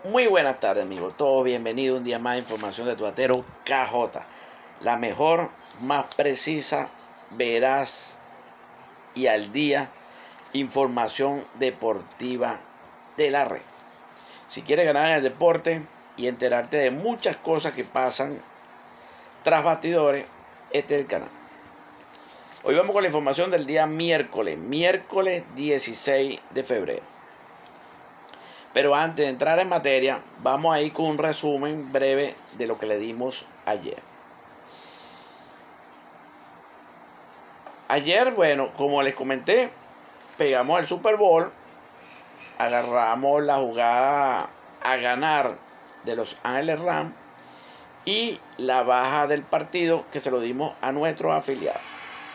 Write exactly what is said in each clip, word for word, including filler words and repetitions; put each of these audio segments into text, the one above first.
Muy buenas tardes, amigos. Todos bienvenidos un día más a Información de Tuatero K J. La mejor, más precisa, veraz y al día información deportiva de la red. Si quieres ganar en el deporte y enterarte de muchas cosas que pasan tras bastidores, este es el canal. Hoy vamos con la información del día miércoles, miércoles dieciséis de febrero. Pero antes de entrar en materia, vamos a ir con un resumen breve de lo que le dimos ayer. Ayer, bueno, como les comenté, pegamos el Super Bowl, agarramos la jugada a ganar de los Ángeles Rams y la baja del partido que se lo dimos a nuestros afiliados.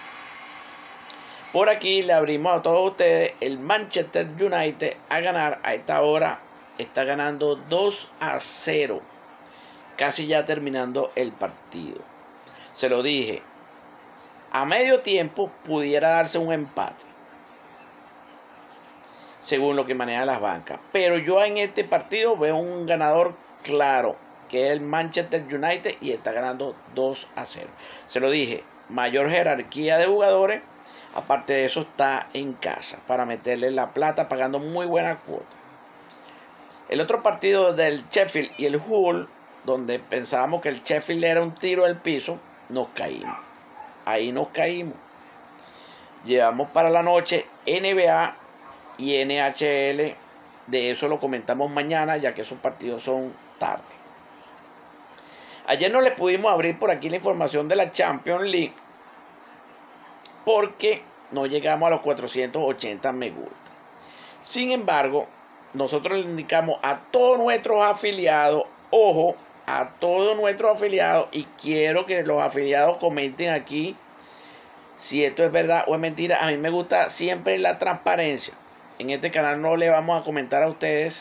Por aquí le abrimos a todos ustedes el Manchester United a ganar. A esta hora está ganando dos a cero. Casi ya terminando el partido. Se lo dije. A medio tiempo pudiera darse un empate. Según lo que manejan las bancas. Pero yo en este partido veo un ganador claro. Que es el Manchester United. Y está ganando dos a cero. Se lo dije. Mayor jerarquía de jugadores. Aparte de eso está en casa para meterle la plata pagando muy buena cuota. El otro partido del Sheffield y el Hull, donde pensábamos que el Sheffield era un tiro del piso, nos caímos. Ahí nos caímos. Llevamos para la noche N B A y N H L. De eso lo comentamos mañana, ya que esos partidos son tarde. Ayer no les pudimos abrir por aquí la información de la Champions League, porque no llegamos a los cuatrocientos ochenta me gusta. Sin embargo, nosotros le indicamos a todos nuestros afiliados, ojo, a todos nuestros afiliados, y quiero que los afiliados comenten aquí si esto es verdad o es mentira. A mí me gusta siempre la transparencia. En este canal no le vamos a comentar a ustedes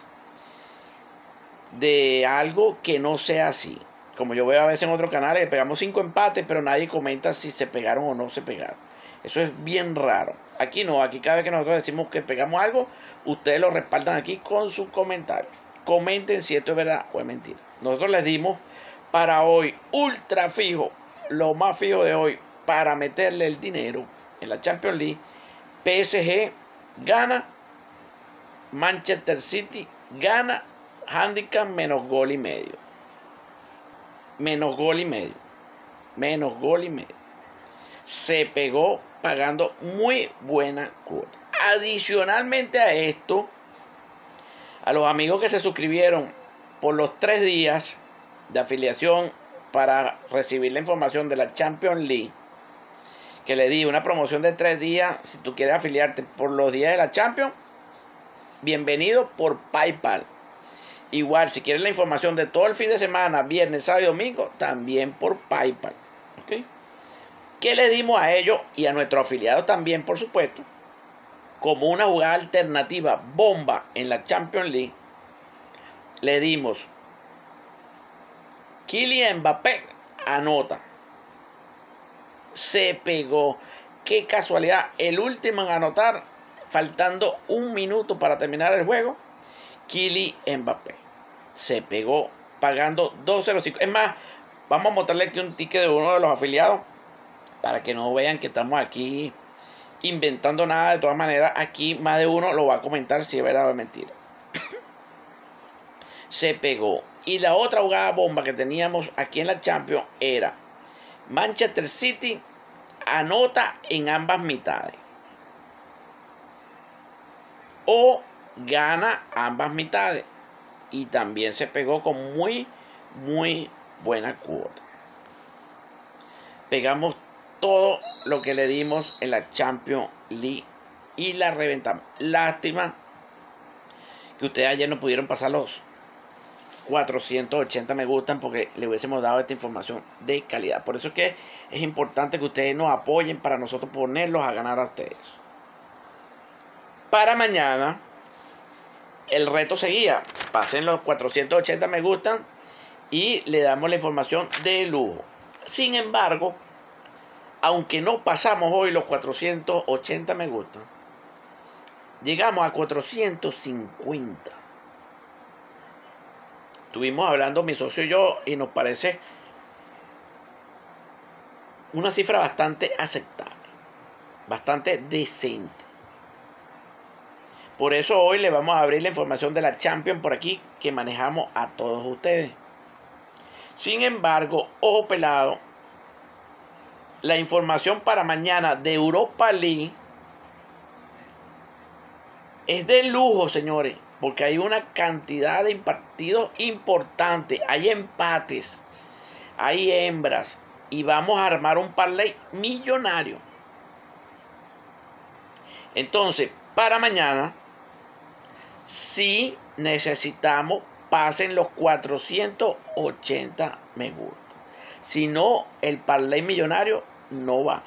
de algo que no sea así. Como yo veo a veces en otros canales, le pegamos cinco empates, pero nadie comenta si se pegaron o no se pegaron. Eso es bien raro. Aquí no, aquí cada vez que nosotros decimos que pegamos algo, ustedes lo respaldan aquí con sus comentarios. Comenten si esto es verdad o es mentira. Nosotros les dimos para hoy ultra fijo, lo más fijo de hoy, para meterle el dinero en la Champions League. P S G gana, Manchester City gana, handicap menos gol y medio. Menos gol y medio. Menos gol y medio. Se pegó pagando muy buena cuota. Adicionalmente a esto, a los amigos que se suscribieron por los tres días de afiliación para recibir la información de la Champions League, que le di una promoción de tres días, si tú quieres afiliarte por los días de la Champions, bienvenido por PayPal. Igual, si quieres la información de todo el fin de semana, viernes, sábado y domingo, también por PayPal. ¿Ok? ¿Qué le dimos a ellos y a nuestros afiliados también, por supuesto? Como una jugada alternativa bomba en la Champions League, le dimos Kylian Mbappé anota. Se pegó. Qué casualidad. El último en anotar, faltando un minuto para terminar el juego, Kylian Mbappé. Se pegó pagando dos cero cinco. Es más, vamos a mostrarle aquí un ticket de uno de los afiliados, para que no vean que estamos aquí inventando nada. De todas maneras, aquí más de uno lo va a comentar si es verdad o es mentira. Se pegó. Y la otra jugada bomba que teníamos aquí en la Champions era Manchester City anota en ambas mitades. O gana ambas mitades. Y también se pegó con muy, muy buena cuota. Pegamos todo lo que le dimos en la Champions League y la reventamos. Lástima que ustedes ayer no pudieron pasar los cuatrocientos ochenta me gustan, porque le hubiésemos dado esta información de calidad. Por eso es que es importante que ustedes nos apoyen para nosotros ponerlos a ganar a ustedes. Para mañana el reto seguía. Pasen los cuatrocientos ochenta me gustan y le damos la información de lujo. Sin embargo, aunque no pasamos hoy los cuatrocientos ochenta me gusta, llegamos a cuatrocientos cincuenta. estuvimos hablando mi socio y yo y nos parece una cifra bastante aceptable, bastante decente. Por eso hoy le vamos a abrir la información de la Champions por aquí que manejamos a todos ustedes. Sin embargo, ojo pelado, la información para mañana de Europa League es de lujo, señores, porque hay una cantidad de partidos importantes, hay empates, hay hembras y vamos a armar un parlay millonario. Entonces, para mañana, si necesitamos, pasen los cuatrocientos ochenta me gusta. Si no, el parlay millonario no va.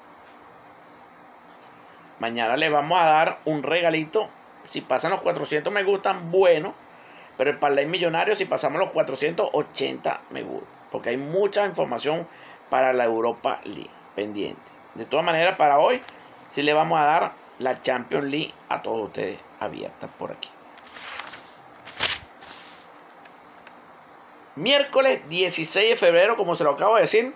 Mañana le vamos a dar un regalito. Si pasan los cuatrocientos me gustan, bueno. Pero el parlay millonario, si pasamos los cuatrocientos ochenta me gusta. Porque hay mucha información para la Europa League pendiente. De todas maneras, para hoy, sí le vamos a dar la Champions League a todos ustedes abierta por aquí. Miércoles dieciséis de febrero, como se lo acabo de decir,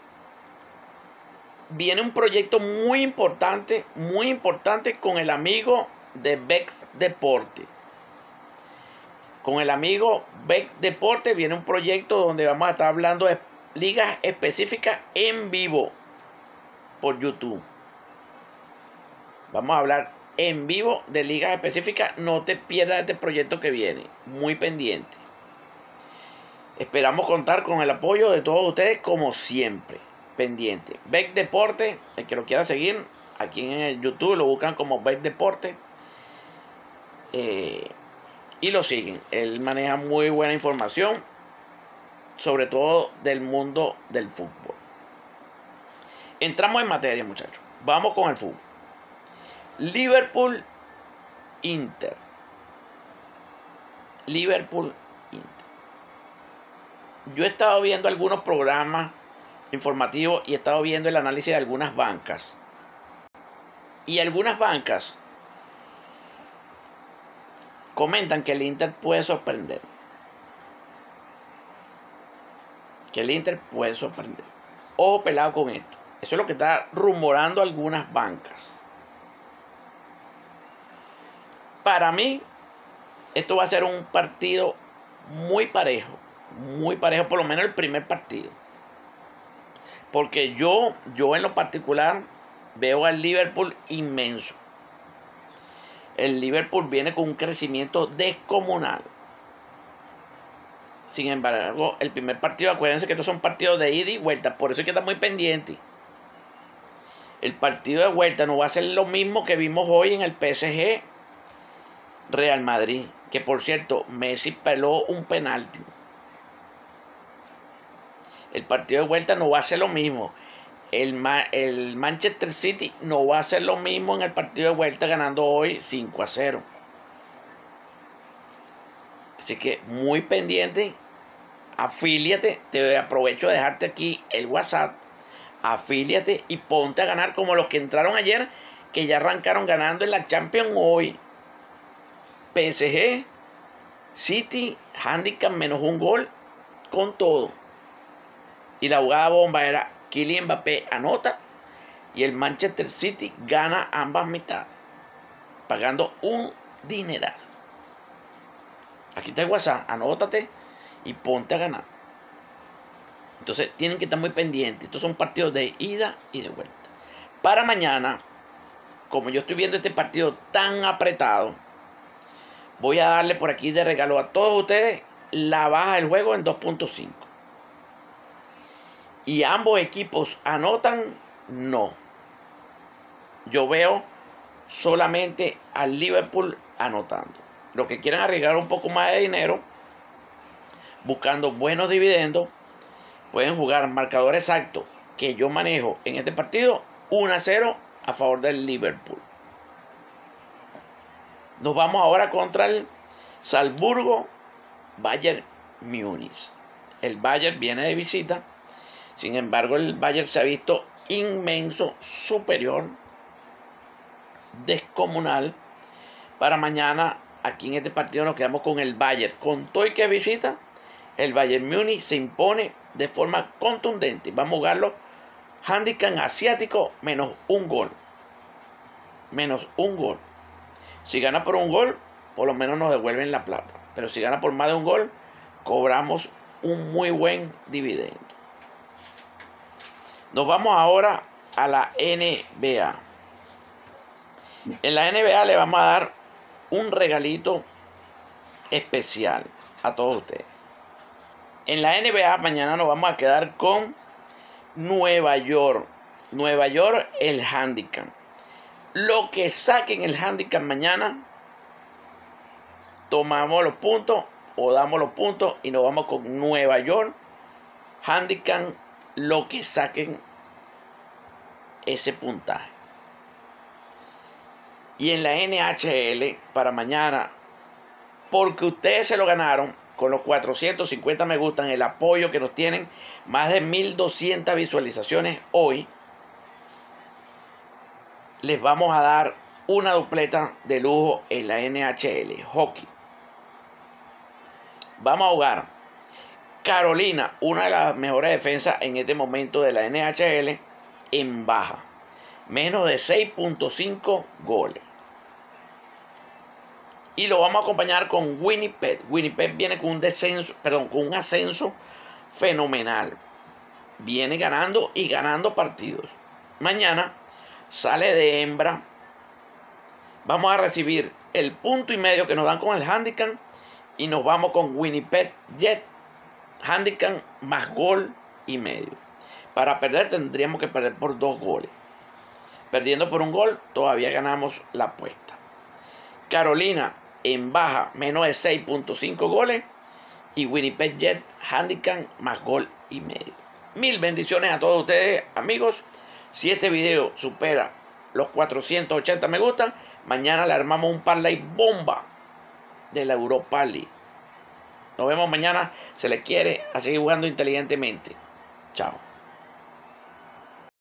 viene un proyecto muy importante, muy importante con el amigo de Bex Deporte. Con el amigo Bex Deporte viene un proyecto donde vamos a estar hablando de ligas específicas en vivo por YouTube. Vamos a hablar en vivo de ligas específicas. No te pierdas este proyecto que viene. Muy pendiente. Esperamos contar con el apoyo de todos ustedes como siempre. Pendiente. Bex Deporte, el que lo quiera seguir, aquí en el YouTube lo buscan como Bex Deporte. Eh, y lo siguen. Él maneja muy buena información, sobre todo del mundo del fútbol. Entramos en materia, muchachos. Vamos con el fútbol. Liverpool Inter. Liverpool Inter. Yo he estado viendo algunos programas informativos y he estado viendo el análisis de algunas bancas. Y algunas bancas comentan que el Inter puede sorprender. Que el Inter puede sorprender. Ojo pelado con esto. Eso es lo que está rumorando algunas bancas. Para mí, esto va a ser un partido muy parejo. Muy parejo, por lo menos el primer partido. Porque yo, yo en lo particular, veo al Liverpool inmenso. El Liverpool viene con un crecimiento descomunal. Sin embargo, el primer partido, acuérdense que estos son partidos de ida y vuelta. Por eso hay que estar muy pendiente. El partido de vuelta no va a ser lo mismo que vimos hoy en el P S G Real Madrid. Que por cierto, Messi peló un penalti. El partido de vuelta no va a ser lo mismo. El, Ma el Manchester City no va a ser lo mismo en el partido de vuelta ganando hoy cinco a cero. Así que muy pendiente. Afíliate. Te aprovecho de dejarte aquí el WhatsApp. Afíliate y ponte a ganar como los que entraron ayer, que ya arrancaron ganando en la Champions hoy. P S G, City, handicap menos un gol con todo. Y la jugada bomba era Kylian Mbappé anota y el Manchester City gana ambas mitades, pagando un dineral. Aquí está el WhatsApp, anótate y ponte a ganar. Entonces tienen que estar muy pendientes. Estos son partidos de ida y de vuelta. Para mañana, como yo estoy viendo este partido tan apretado, voy a darle por aquí de regalo a todos ustedes la baja del juego en dos punto cinco. Y ambos equipos anotan, no. Yo veo solamente al Liverpool anotando. Los que quieran arriesgar un poco más de dinero, buscando buenos dividendos, pueden jugar marcador exacto que yo manejo en este partido, uno a cero a favor del Liverpool. Nos vamos ahora contra el Salzburgo Bayern Múnich. El Bayern viene de visita. Sin embargo, el Bayern se ha visto inmenso, superior, descomunal. Para mañana, aquí en este partido nos quedamos con el Bayern. Con todo y que visita, el Bayern Múnich se impone de forma contundente. Vamos a jugarlo handicap asiático menos un gol. Menos un gol. Si gana por un gol, por lo menos nos devuelven la plata. Pero si gana por más de un gol, cobramos un muy buen dividendo. Nos vamos ahora a la N B A. En la N B A le vamos a dar un regalito especial a todos ustedes. En la N B A mañana nos vamos a quedar con Nueva York. Nueva York, el handicap. Lo que saquen el handicap mañana, tomamos los puntos o damos los puntos y nos vamos con Nueva York. Handicap, lo que saquen ese puntaje. Y en la N H L para mañana, porque ustedes se lo ganaron con los cuatrocientos cincuenta me gustan, el apoyo que nos tienen, más de mil doscientas visualizaciones hoy, les vamos a dar una dupleta de lujo en la N H L, hockey. Vamos a jugar Carolina, una de las mejores defensas en este momento de la N H L, en baja. Menos de seis punto cinco goles. Y lo vamos a acompañar con Winnipeg. Winnipeg viene con un descenso, perdón, con un ascenso fenomenal. Viene ganando y ganando partidos. Mañana sale de hembra. Vamos a recibir el punto y medio que nos dan con el handicap. Y nos vamos con Winnipeg Jet. Handicap más gol y medio. Para perder tendríamos que perder por dos goles. Perdiendo por un gol todavía ganamos la apuesta. Carolina en baja menos de seis punto cinco goles. Y Winnipeg Jet handicap más gol y medio. Mil bendiciones a todos ustedes, amigos. Si este video supera los cuatrocientos ochenta me gustan, mañana le armamos un parlay bomba de la Europa League. Nos vemos mañana. Se les quiere a seguir jugando inteligentemente. Chao.